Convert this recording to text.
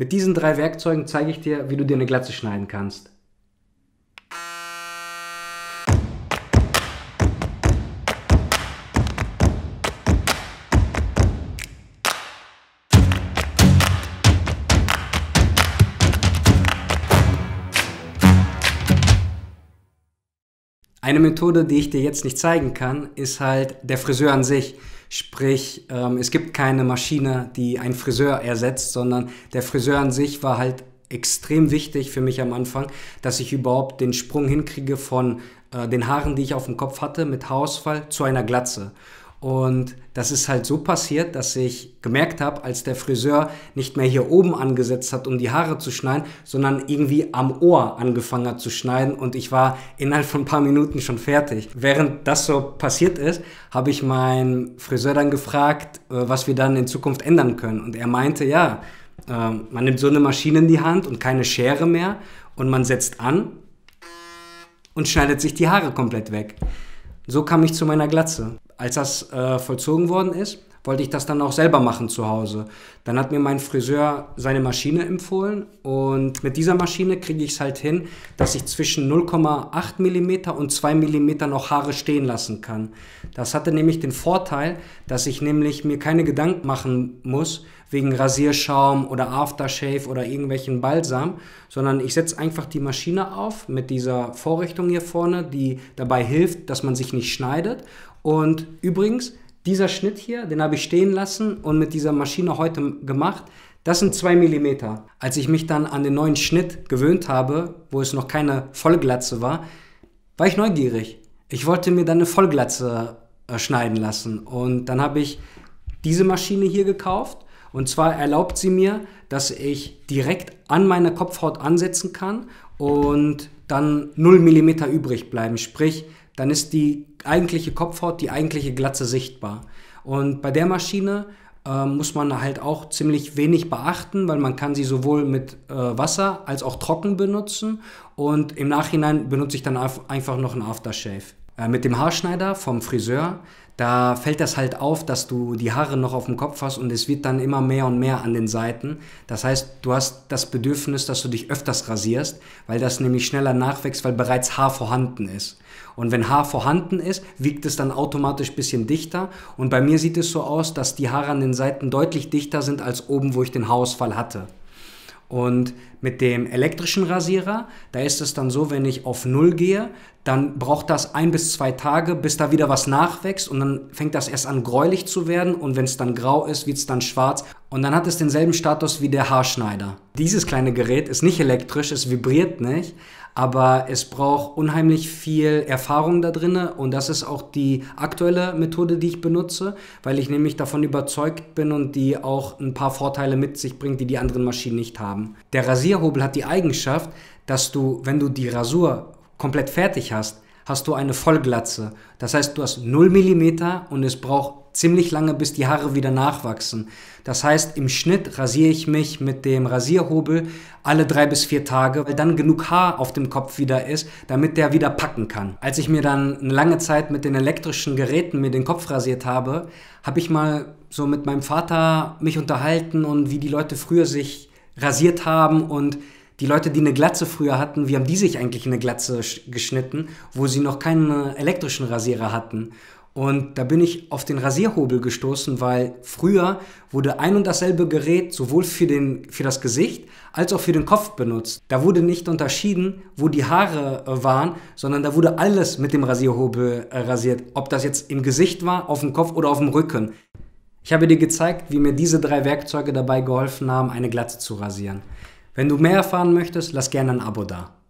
Mit diesen 3 Werkzeugen zeige ich dir, wie du dir eine Glatze schneiden kannst. Eine Methode, die ich dir jetzt nicht zeigen kann, ist halt der Friseur an sich. Sprich, es gibt keine Maschine, die einen Friseur ersetzt, sondern der Friseur an sich war halt extrem wichtig für mich am Anfang, dass ich überhaupt den Sprung hinkriege von den Haaren, die ich auf dem Kopf hatte, mit Haarausfall zu einer Glatze. Und das ist halt so passiert, dass ich gemerkt habe, als der Friseur nicht mehr hier oben angesetzt hat, um die Haare zu schneiden, sondern irgendwie am Ohr angefangen hat zu schneiden und ich war innerhalb von ein paar Minuten schon fertig. Während das so passiert ist, habe ich meinen Friseur dann gefragt, was wir dann in Zukunft ändern können. Und er meinte, ja, man nimmt so eine Maschine in die Hand und keine Schere mehr und man setzt an und schneidet sich die Haare komplett weg. So kam ich zu meiner Glatze. Als das vollzogen worden ist, wollte ich das dann auch selber machen zu Hause. Dann hat mir mein Friseur seine Maschine empfohlen und mit dieser Maschine kriege ich es halt hin, dass ich zwischen 0,8 mm und 2 mm noch Haare stehen lassen kann. Das hatte nämlich den Vorteil, dass ich nämlich mir keine Gedanken machen muss wegen Rasierschaum oder Aftershave oder irgendwelchen Balsam, sondern ich setze einfach die Maschine auf mit dieser Vorrichtung hier vorne, die dabei hilft, dass man sich nicht schneidet. Und übrigens, dieser Schnitt hier, den habe ich stehen lassen und mit dieser Maschine heute gemacht. Das sind 2 mm. Als ich mich dann an den neuen Schnitt gewöhnt habe, wo es noch keine Vollglatze war ich neugierig. Ich wollte mir dann eine Vollglatze schneiden lassen und dann habe ich diese Maschine hier gekauft. Und zwar erlaubt sie mir, dass ich direkt an meine Kopfhaut ansetzen kann und dann 0 mm übrig bleiben. Sprich, dann ist die eigentliche Kopfhaut, die eigentliche Glatze sichtbar. Und bei der Maschine muss man halt auch ziemlich wenig beachten, weil man kann sie sowohl mit Wasser als auch trocken benutzen und im Nachhinein benutze ich dann einfach noch einen Aftershave. Mit dem Haarschneider vom Friseur, da fällt das halt auf, dass du die Haare noch auf dem Kopf hast und es wird dann immer mehr und mehr an den Seiten. Das heißt, du hast das Bedürfnis, dass du dich öfters rasierst, weil das nämlich schneller nachwächst, weil bereits Haar vorhanden ist. Und wenn Haar vorhanden ist, wiegt es dann automatisch ein bisschen dichter. Und bei mir sieht es so aus, dass die Haare an den Seiten deutlich dichter sind als oben, wo ich den Haarausfall hatte. Und mit dem elektrischen Rasierer, da ist es dann so, wenn ich auf 0 gehe, dann braucht das 1 bis 2 Tage, bis da wieder was nachwächst und dann fängt das erst an gräulich zu werden und wenn es dann grau ist, wird es dann schwarz und dann hat es denselben Status wie der Haarschneider. Dieses kleine Gerät ist nicht elektrisch, es vibriert nicht, aber es braucht unheimlich viel Erfahrung da drin und das ist auch die aktuelle Methode, die ich benutze, weil ich nämlich davon überzeugt bin und die auch ein paar Vorteile mit sich bringt, die die anderen Maschinen nicht haben. Der Rasierhobel hat die Eigenschaft, dass du, wenn du die Rasur komplett fertig hast, hast du eine Vollglatze. Das heißt, du hast 0 mm und es braucht ziemlich lange, bis die Haare wieder nachwachsen. Das heißt, im Schnitt rasiere ich mich mit dem Rasierhobel alle 3 bis 4 Tage, weil dann genug Haar auf dem Kopf wieder ist, damit der wieder packen kann. Als ich mir dann eine lange Zeit mit den elektrischen Geräten mir den Kopf rasiert habe, habe ich mal so mit meinem Vater mich unterhalten und wie die Leute früher sich rasiert haben und die Leute, die eine Glatze früher hatten, wie haben die sich eigentlich eine Glatze geschnitten, wo sie noch keinen elektrischen Rasierer hatten. Und da bin ich auf den Rasierhobel gestoßen, weil früher wurde ein und dasselbe Gerät sowohl für das Gesicht als auch für den Kopf benutzt. Da wurde nicht unterschieden, wo die Haare waren, sondern da wurde alles mit dem Rasierhobel rasiert. Ob das jetzt im Gesicht war, auf dem Kopf oder auf dem Rücken. Ich habe dir gezeigt, wie mir diese 3 Werkzeuge dabei geholfen haben, eine Glatze zu rasieren. Wenn du mehr erfahren möchtest, lass gerne ein Abo da.